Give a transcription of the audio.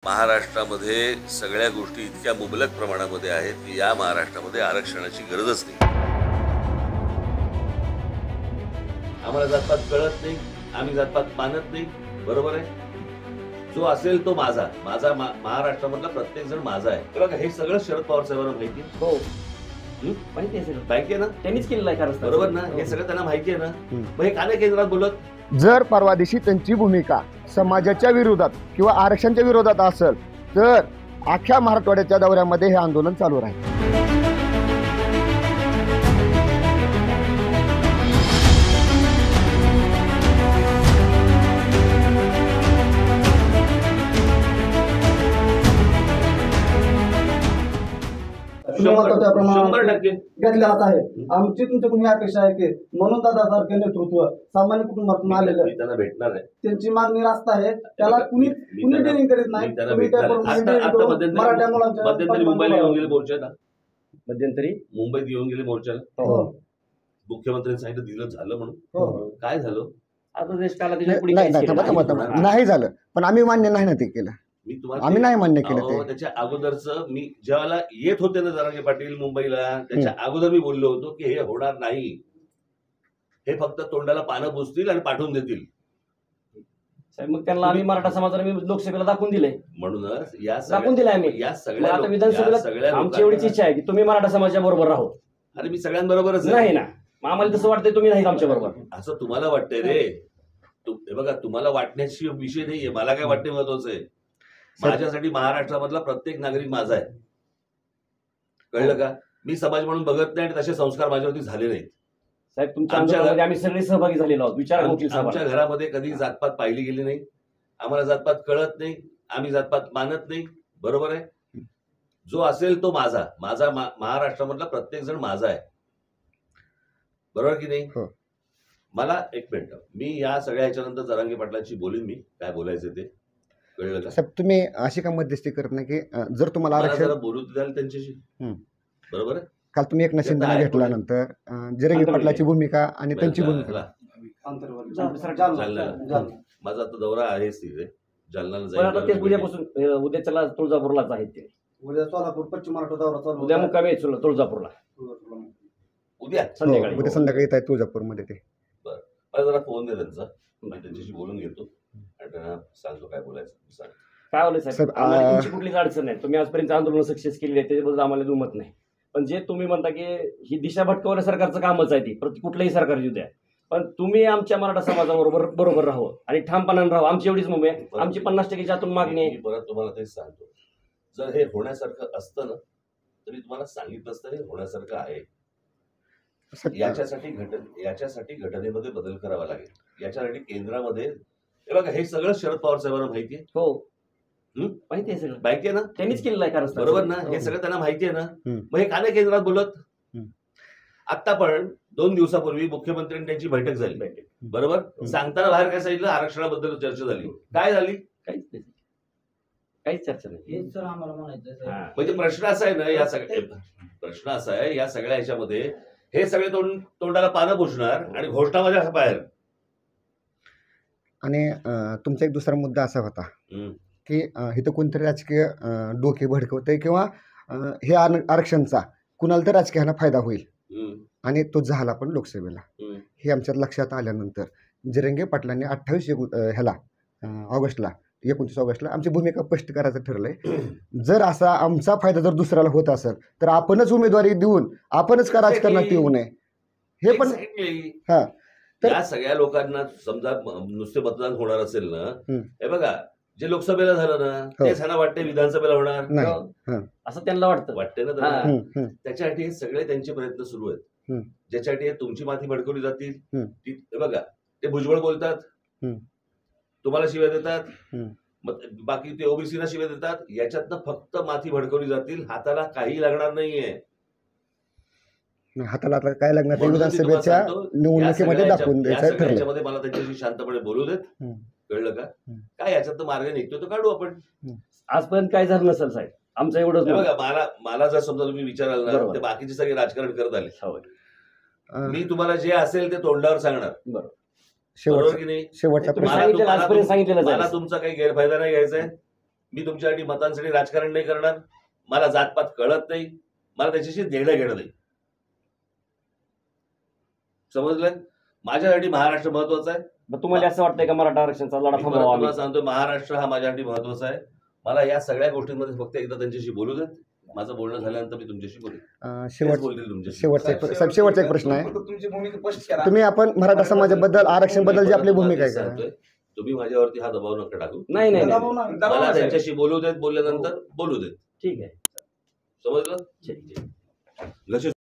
महाराष्ट्रामध्ये सगळ्या गोष्टी इतक्या मुबलक प्रमाणामध्ये आहेत की या महाराष्ट्रामध्ये आरक्षणाची गरजच नाही. आम्हाला जातपात कळत नाही, आम्ही जातपात मानत नाही. बरोबर आहे. जो असेल तो माझा, माझा महाराष्ट्रामधला प्रत्येक जण माझा आहे. बघा हे सगळं शरद पवार साहेबांना माहिती. हो माहिती आहे सगळं. माहिती आहे ना, त्यांनीच केलेलं आहे. बरोबर ना. हे सगळं त्यांना माहिती आहे ना. मग हे का नाही केंद्रात बोलत? जर परवा दिवशी त्यांची भूमिका समाजाच्या विरोधात किंवा आरक्षणाच्या विरोधात असेल तर अख्ख्या मराठवाड्याच्या दौऱ्यामध्ये हे आंदोलन चालू राहील. घेतले जात आहे. आमची तुमच्याकडून ही अपेक्षा आहे की म्हणून दादासारखे नेतृत्व सामान्य कुटुंबातून आलेलं मी त्यांना भेटणार आहे. त्यांची मागणी रास्त आहे. त्याला कुणी ट्रेनिंग करीत नाही. मराठा मुलांच्या मध्यंतरी मुंबईला येऊन गेले मोर्चाला. मध्यंतरी मुंबईत येऊन गेले मोर्चाला. मुख्यमंत्र्यांनी सांगितलं दिलं झालं म्हणून. काय झालं? आता देश काला नाही झालं, पण आम्ही मान्य नाही ना ते केलं. आम्ही नाही मान्य केलं. त्याच्या अगोदरच मी ज्यावेळेला येत होते ना जरांगे पाटील मुंबईला, त्याच्या अगोदर मी बोललो होतो की हे होणार नाही. हे फक्त तोंडाला पानं पुसतील आणि पाठवून देतील. मग त्यांना आम्ही मराठा समाजाला लोकसभेला दाखवून दिले. म्हणूनच या दाखवून दिले आम्ही. या सगळ्या आता विधानसभेला आमची एवढीच इच्छा आहे की तुम्ही मराठा समाजाच्या बरोबर राहो. अरे मी सगळ्यांबरोबरच नाही ना. आम्हाला तसं वाटतंय तुम्ही नाही आमच्या बरोबर. असं तुम्हाला वाटतंय रे. हे बघा, तुम्हाला वाटण्याची विषय नाहीये. मला काय वाटणे महत्वाचं आहे. माझ्यासाठी महाराष्ट्रामधला प्रत्येक नागरिक माझा आहे. कळलं का? मी समाज म्हणून बघत नाही आणि तसे संस्कार माझ्यावरती झाले नाहीत. साहेब तुमच्या आंदोलनामध्ये आम्ही सगळे सहभागी झालेलो आहोत. विचार आमच्या घरामध्ये कधी जातपात पाहिली गेली नाही. आम्हाला जातपात कळत नाही, आम्ही जातपात मानत नाही. बरोबर आहे. जो असेल तो माझा, माझा महाराष्ट्रामधला प्रत्येक जण माझा आहे. बरोबर की नाही? मला एक मिनिट, मी या सगळ्या ह्याच्यानंतर जरांगे पाटलांची बोलीन. मी काय बोलायचं ते कळलं का? साहेब तुम्ही अशी का मध्यस्थी करत नाही की जर तुम्हाला आरक्षण बोलू द्याल त्यांच्याशी. बरोबर आहे. काल तुम्ही एक नशिंदा घेतल्यानंतर जरांगे पाटलाची भूमिका आणि त्यांची भूमिका माझा आता दौरा आहेच तिथे जालनाला जाईल. उद्यापासून उद्याच्याला तुळजापूरलाच आहेत ते. उद्या सोलापूर पश्चिम महाराष्ट्र दौरा चालू. उद्या मुक्कामी तुळजापूरला. उद्या संध्याकाळी येत आहे तुळजापूरमध्ये ते. बरं, मला जरा फोन दे त्यांचा. मी त्यांच्याशी बोलून घेतो आणि त्यांना सांगतो काय बोलायचं. काय बोलाय साहेब, आम्हाला तुमची कुठलीच अडचण नाही. तुम्ही आजपर्यंत आंदोलन सक्सेस केली आहे त्याच्याबद्दल आम्हाला दुमत नाही. पण जे तुम्ही म्हणता की ही दिशा भटकवण्या सरकारचं कामच आहे ती, कुठलंही सरकार येऊ द्या, पण तुम्ही आमच्या मराठा समाजाबरोबर राहू आणि ठामपणाने राहू. आमची एवढीच मुंबई आहे. आमची 50% आतून मागणी आहे. परत तुम्हाला तेच सांगतो, जर हे होण्यासारखं असतं ना तरी तुम्हाला सांगितलं असतं हे होण्यासारखं आहे. याच्यासाठी घटनेमध्ये बदल करावा लागेल. याच्यासाठी केंद्रामध्ये हे बघा हे सगळं शरद पवार साहेबांना माहिती आहे. हो माहिती आहे. सगळं माहिती आहे ना. त्यांनीच केलेलं आहे. बरोबर ना. हे सगळं त्यांना माहिती आहे ना. मग हे का नाही केंद्रात बोलत? आता पण 2 दिवसापूर्वी मुख्यमंत्र्यांनी त्यांची बैठक झाली. बरोबर. सांगताना बाहेर काय सांगितलं? आरक्षणाबद्दल चर्चा झाली. काय झाली? काहीच चर्चा नाही. म्हणजे प्रश्न असा आहे ना, प्रश्न असा आहे या सगळ्या ह्याच्यामध्ये हे सगळे तोंडाला पानं पुसणार आणि घोषणामध्ये बाहेर. आणि तुमचा एक दुसरा मुद्दा असा होता की इथं कोणतरी राजकीय डोके भडकवतंय किंवा हे आरक्षणचा कुणाला तर राजकीयाला फायदा होईल. आणि तो झाला पण लोकसभेला. हे आमच्या लक्षात आल्यानंतर जरांगे पाटलांनी 29 ऑगस्टला 29 ऑगस्टला आमची भूमिका स्पष्ट करायचं ठरलंय. जर असा आमचा फायदा जर दुसऱ्याला होत असेल तर आपणच उमेदवारी देऊन आपणच का राजकारणात येऊ नये. हे पण या सगळ्या लोकांना समजा नुसते मतदान होणार असेल ना, हे बघा जे लोकसभेला झालं ना तेच ह्यांना वाटते विधानसभेला होणार असं त्यांना वाटते ना त्यांना. त्याच्यासाठी हे सगळे त्यांचे प्रयत्न सुरू आहेत. ज्याच्यासाठी तुमची माथी भडकवली जातील. हे बघा ते भुजबळ बोलतात, तुम्हाला शिव्या देतात, बाकी ते ओबीसीला शिव्या देतात. याच्यातनं फक्त माथी भडकवली जातील. हाताला काही लागणार नाहीये. हाताला काय लागणार विधानसभेच्या निवडणुकीमध्ये दाखवून द्यायचं ठरलं. मला त्यांच्याशी शांतपणे बोलू देत. कळलं का? काय याच्यात मार्ग निघतो तो काढू आपण. आजपर्यंत काय झालं नसेल साहेब आमचं एवढंच. बघा मला जर समजा तुम्ही विचाराल ना ते बाकीचे सगळे राजकारण करत आले. मी तुम्हाला जे असेल ते तोंडावर सांगणार. बरोबर की नाही? शेवटचा मला तुमचा काही गैरफायदा नाही घ्यायचा आहे. मी तुमच्यासाठी मतांसाठी राजकारण नाही करणार. मला जातपात कळत नाही. मला त्याच्याशी देणं घेणं नाही. समजलं? माझ्यासाठी महाराष्ट्र महत्वाचा आहे. मग तुम्हाला असं वाटतंय का मराठा आरक्षणाचा लढा मी परत थांबवा तुम्हाला सांगतो, महाराष्ट्र हा माझ्यासाठी महत्वाचा आहे. मला या सगळ्या गोष्टींमध्ये फक्त एकदा त्यांच्याशी बोलू देत. माझं बोलणं झाल्यानंतर मी तुमच्याशी बोलेन. तेच शेवट बोलतील तुमच्याशी. शेवटचा एक प्रश्न आहे. तुमची भूमिका स्पष्ट करा. तुम्ही आपण मराठा समाजाबद्दल आरक्षण बद्दल जी आपली भूमिका आहे का? सांगतोय, तुम्ही माझ्यावरती हा दबाव नका टाकू. नाही नाही नाही. दबाव नाही. दबाव मला नसेल. त्यांच्याशी बोलू देत. बोलल्यानंतर बोलू देत. ठीक आहे. समजलं? ठीक आहे. लक्ष